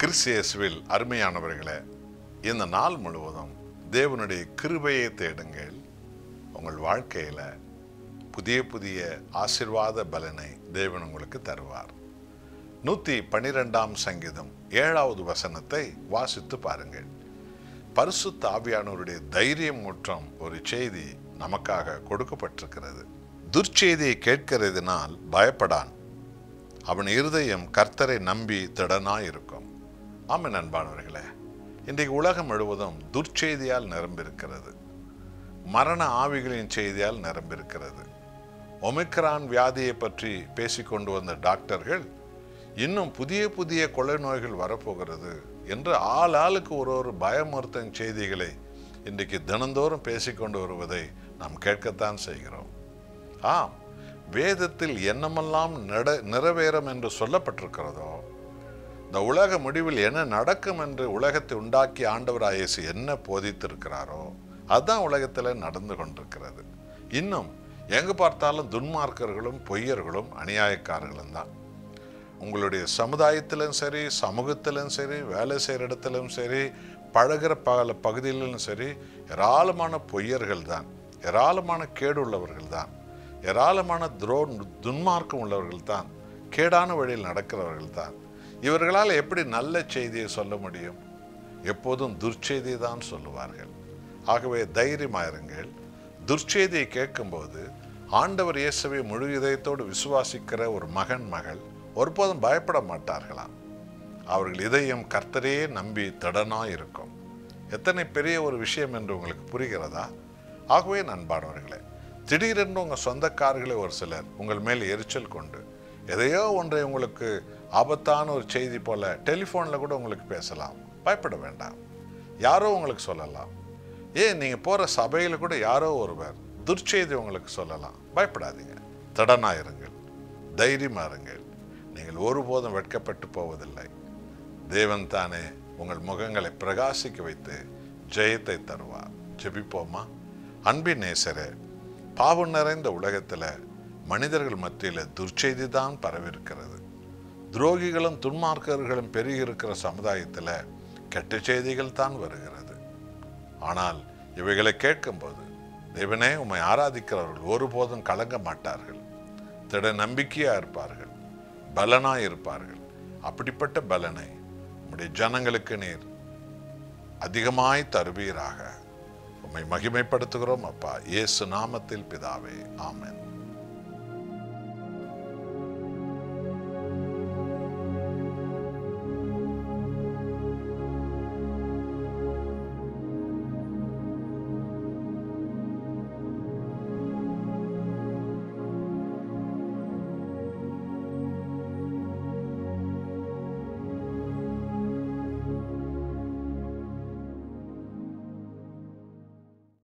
கிறிஸ்து இயேசுவில் அருமையானவர்களே, இந்த நாள் முழுவதும் தேவனுடைய கிருபையை தேடுங்கள். உங்கள் வாழ்க்கையில புதிய புதிய ஆசீர்வாத பலனை தேவன் உங்களுக்கு தருவார். 112ஆம் சங்கீதம் 7வது வசனத்தை வாசித்து பாருங்கள். பரிசுத்த ஆவியானவருடைய தைரியம் ஊற்றும் ஒரு செய்தி நமக்காக கொடுக்கப்பட்டிருக்கிறது. துர்ச்செய்தியை கேட்கிறதினால் பயப்படான், அவன் இருதயம் கர்த்தரை நம்பி திடனாயிருக்கும். ஆமென் அன்பானவர்களே, இன்றைக்கு உலகம் முழுவதும் துர்ச்செய்தியால் நிரம்பியிருக்கிறது. மரண ஆவிகளின் செய்தியால் நிரம்பியிருக்கிறது. ஒமிக்ரான் வியாதியை பற்றி பேசிக்கொண்டு வந்த டாக்டர்கள் இன்னும் புதிய புதிய கொலை நோய்கள் வரப்போகிறது என்று ஆளுக்கு ஒரு பயமுறுத்தும் செய்திகளை இன்றைக்கு தினந்தோறும் பேசிக்கொண்டு வருவதை நாம் கேட்கத்தான் செய்கிறோம். ஆம், வேதத்தில் என்னமெல்லாம் நிறைவேறும் என்று சொல்லப்பட்டிருக்கிறதோ, இந்த உலக முடிவில் என்ன நடக்கும் என்று உலகத்தை உண்டாக்கி ஆண்டவராகிய இயேசு என்ன போதித்திருக்கிறாரோ அதுதான் உலகத்தில் நடந்து கொண்டிருக்கிறது. இன்னும் எங்கு பார்த்தாலும் துன்மார்க்கர்களும் பொய்யர்களும் அநியாயக்காரர்களும் தான். உங்களுடைய சமுதாயத்திலும் சரி, சமூகத்திலும் சரி, வேலை செய்கிற இடத்திலும் சரி, பழகிற பல பகுதியிலும் சரி, ஏராளமான பொய்யர்கள் தான், ஏராளமான கேடு உள்ளவர்கள் தான், ஏராளமான துன்மார்க்கம் உள்ளவர்கள் தான், கேடான வழியில் நடக்கிறவர்கள் தான். இவர்களால் எப்படி நல்ல செய்தியை சொல்ல முடியும்? எப்போதும் துர்ச்செய்தியை தான் சொல்லுவார்கள். ஆகவே தைரியமாயிருங்கள். துர்ச்செய்தியை கேட்கும்போது ஆண்டவர் இயேசுவை முழு இதயத்தோடு விசுவாசிக்கிற ஒரு மகன் மகள் ஒருபோதும் பயப்பட மாட்டார்களாம். அவர்கள் இதயம் கர்த்தரையே நம்பி திடனாயிருக்கும். எத்தனை பெரிய ஒரு விஷயம் என்று உங்களுக்கு புரிகிறதா? ஆகவே நண்பானவர்களே, திடீரென்று உங்கள் சொந்தக்காரர்களே ஒரு சிலர் உங்கள் மேல் எரிச்சல் கொண்டு எதையோ ஒன்றை உங்களுக்கு ஆபத்தான ஒரு செய்தி போல டெலிஃபோனில் கூட உங்களுக்கு பேசலாம். பயப்பட வேண்டாம். யாரோ உங்களுக்கு சொல்லலாம். ஏன் நீங்கள் போகிற சபையில் கூட யாரோ ஒருவர் துர்ச்செய்தி உங்களுக்கு சொல்லலாம். பயப்படாதீங்க, திடனாயிருங்கள், தைரியமாக இருங்கள். நீங்கள் ஒருபோதும் வெட்கப்பட்டு போவதில்லை. தேவன் தானே உங்கள் முகங்களை பிரகாசிக்க வைத்து ஜெயத்தை தருவார். ஜெபிப்போமா? அன்பின் நேசரே, பாவம் நிறைந்த உலகத்தில் மனிதர்கள் மத்தியில் துர்ச்செய்தி தான் பரவிருக்கிறது. துரோகிகளும் துன்மார்க்கர்களும் பெருகியிருக்கிற சமுதாயத்தில் கெட்ட செய்திகள் தான் வருகிறது. ஆனால் இவைகளை கேட்கும்போது தேவனே, உம்மை ஆராதிக்கிறவர்கள் ஒருபோதும் கலங்க மாட்டார்கள். திட நம்பிக்கையாக இருப்பார்கள், பலனாய் இருப்பார்கள். அப்படிப்பட்ட பலனை உம்முடைய ஜனங்களுக்கு நீர் அதிகமாய் தருவீராக. உம்மை மகிமைப்படுத்துகிறோம் அப்பா, இயேசு நாமத்தில் பிதாவே, ஆமென்.